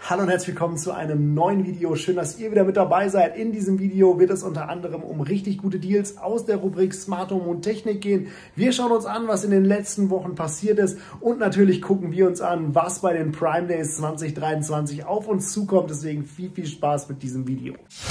Hallo und herzlich willkommen zu einem neuen Video. Schön, dass ihr wieder mit dabei seid. In diesem Video wird es unter anderem um richtig gute Deals aus der Rubrik Smart Home und Technik gehen. Wir schauen uns an, was in den letzten Wochen passiert ist und natürlich gucken wir uns an, was bei den Prime Days 2023 auf uns zukommt. Deswegen viel Spaß mit diesem Video.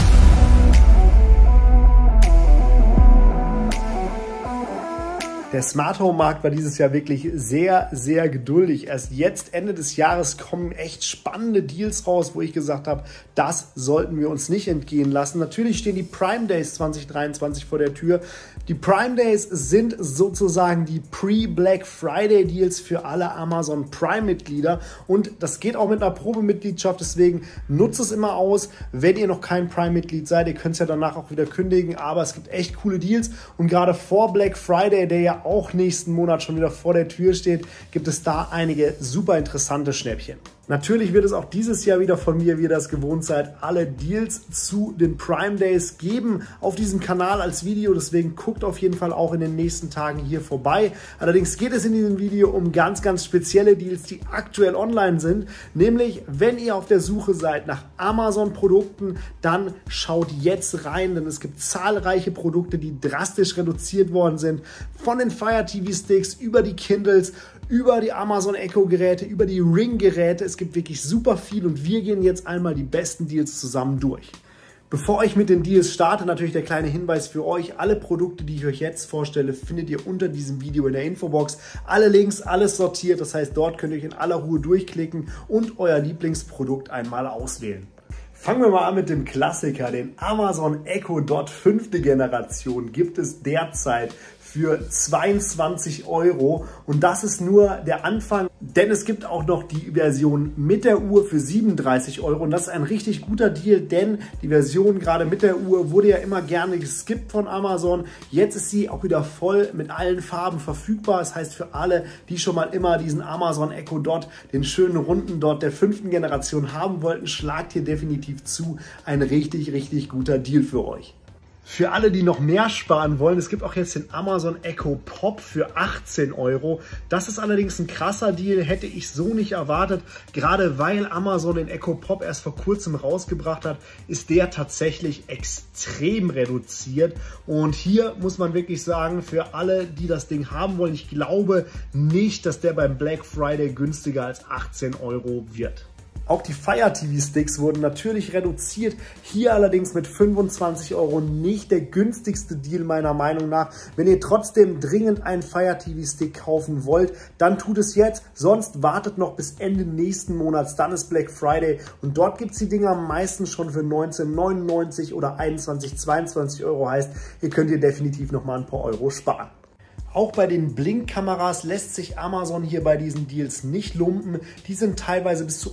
Der Smart Home Markt war dieses Jahr wirklich sehr geduldig. Erst jetzt, Ende des Jahres, kommen echt spannende Deals raus, wo ich gesagt habe, das sollten wir uns nicht entgehen lassen. Natürlich stehen die Prime Days 2023 vor der Tür. Die Prime Days sind sozusagen die Pre-Black Friday Deals für alle Amazon Prime-Mitglieder. Und das geht auch mit einer Probemitgliedschaft, deswegen nutzt es immer aus. Wenn ihr noch kein Prime-Mitglied seid, ihr könnt es ja danach auch wieder kündigen, aber es gibt echt coole Deals. Und gerade vor Black Friday, der ja auch nächsten Monat schon wieder vor der Tür steht, gibt es da einige super interessante Schnäppchen. Natürlich wird es auch dieses Jahr wieder von mir, wie ihr das gewohnt seid, alle Deals zu den Prime Days geben auf diesem Kanal als Video. Deswegen guckt auf jeden Fall auch in den nächsten Tagen hier vorbei. Allerdings geht es in diesem Video um ganz spezielle Deals, die aktuell online sind. Nämlich, wenn ihr auf der Suche seid nach Amazon-Produkten, dann schaut jetzt rein, denn es gibt zahlreiche Produkte, die drastisch reduziert worden sind. Von den Fire TV Sticks über die Kindles, über die Amazon Echo Geräte, über die Ring Geräte. Es gibt wirklich super viel und wir gehen jetzt einmal die besten Deals zusammen durch. Bevor ich mit den Deals starte, natürlich der kleine Hinweis für euch. Alle Produkte, die ich euch jetzt vorstelle, findet ihr unter diesem Video in der Infobox. Alle Links, alles sortiert. Das heißt, dort könnt ihr euch in aller Ruhe durchklicken und euer Lieblingsprodukt einmal auswählen. Fangen wir mal an mit dem Klassiker, den Amazon Echo Dot 5. Generation gibt es derzeit für 22 € und das ist nur der Anfang, denn es gibt auch noch die Version mit der Uhr für 37 € und das ist ein richtig guter Deal, denn die Version gerade mit der Uhr wurde ja immer gerne geskippt von Amazon. Jetzt ist sie auch wieder voll mit allen Farben verfügbar. Das heißt, für alle, die schon mal immer diesen Amazon Echo Dot, den schönen runden Dot der 5. Generation haben wollten, schlagt hier definitiv zu. Ein richtig guter Deal für euch. Für alle, die noch mehr sparen wollen, es gibt auch jetzt den Amazon Echo Pop für 18 €. Das ist allerdings ein krasser Deal, hätte ich so nicht erwartet. Gerade weil Amazon den Echo Pop erst vor kurzem rausgebracht hat, ist der tatsächlich extrem reduziert. Und hier muss man wirklich sagen, für alle, die das Ding haben wollen, ich glaube nicht, dass der beim Black Friday günstiger als 18 € wird. Auch die Fire TV Sticks wurden natürlich reduziert, hier allerdings mit 25 € nicht der günstigste Deal meiner Meinung nach. Wenn ihr trotzdem dringend einen Fire TV Stick kaufen wollt, dann tut es jetzt, sonst wartet noch bis Ende nächsten Monats, dann ist Black Friday und dort gibt es die Dinger meistens schon für 19,99 € oder 21, 22 €, heißt, ihr könnt hier definitiv nochmal ein paar Euro sparen. Auch bei den Blink-Kameras lässt sich Amazon hier bei diesen Deals nicht lumpen. Die sind teilweise bis zu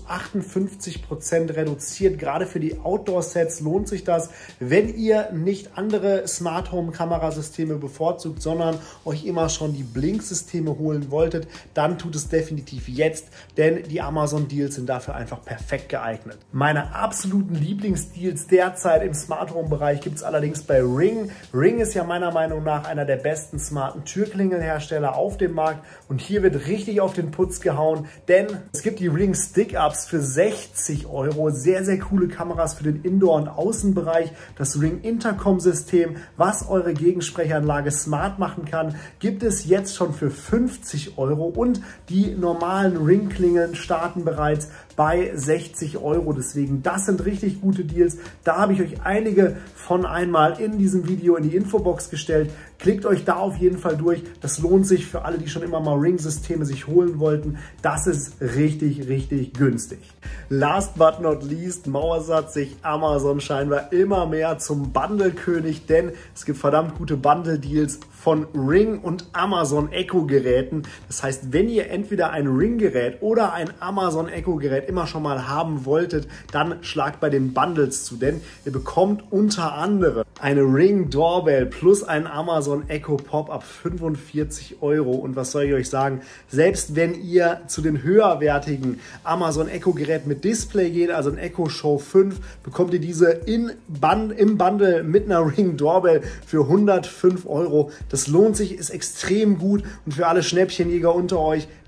58% reduziert. Gerade für die Outdoor-Sets lohnt sich das. Wenn ihr nicht andere Smart Home Kamerasysteme bevorzugt, sondern euch immer schon die Blink-Systeme holen wolltet, dann tut es definitiv jetzt, denn die Amazon Deals sind dafür einfach perfekt geeignet. Meine absoluten Lieblingsdeals derzeit im Smart Home Bereich gibt es allerdings bei Ring. Ring ist ja meiner Meinung nach einer der besten smarten Türklingelhersteller auf dem Markt und hier wird richtig auf den Putz gehauen, denn es gibt die Ring Stick-Ups für 60 €, sehr coole Kameras für den Indoor- und Außenbereich, das Ring Intercom-System, was eure Gegensprechanlage smart machen kann, gibt es jetzt schon für 50 € und die normalen Ring-Klingeln starten bereits bei 60 €. Deswegen, das sind richtig gute Deals. Da habe ich euch einige von einmal in diesem Video in die Infobox gestellt. Klickt euch da auf jeden Fall durch. Das lohnt sich für alle, die schon immer mal Ring-Systeme sich holen wollten. Das ist richtig günstig. Last but not least mauert sich Amazon scheinbar immer mehr zum Bundle-König, denn es gibt verdammt gute Bundle-Deals von Ring und Amazon Echo Geräten. Das heißt, wenn ihr entweder ein Ring Gerät oder ein Amazon Echo Gerät immer schon mal haben wolltet, dann schlagt bei den Bundles zu, denn ihr bekommt unter anderem eine Ring Doorbell plus ein Amazon Echo Pop ab 45 €. Und was soll ich euch sagen, selbst wenn ihr zu den höherwertigen Amazon Echo Geräten mit Display geht, also ein Echo Show 5, bekommt ihr diese im Bundle mit einer Ring Doorbell für 105 €. Das lohnt sich, ist extrem gut und für alle Schnäppchenjäger unter euch,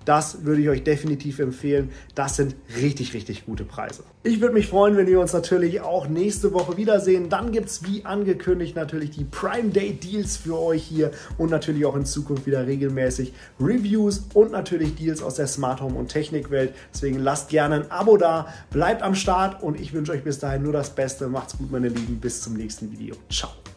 Das würde ich euch definitiv empfehlen. Das sind richtig, richtig gute Preise. Ich würde mich freuen, wenn wir uns natürlich auch nächste Woche wiedersehen. Dann gibt es wie angekündigt natürlich die Prime Day Deals für euch hier und natürlich auch in Zukunft wieder regelmäßig Reviews und natürlich Deals aus der Smart Home und Technikwelt. Deswegen lasst gerne ein Abo da, bleibt am Start und ich wünsche euch bis dahin nur das Beste. Macht's gut, meine Lieben. Bis zum nächsten Video. Ciao.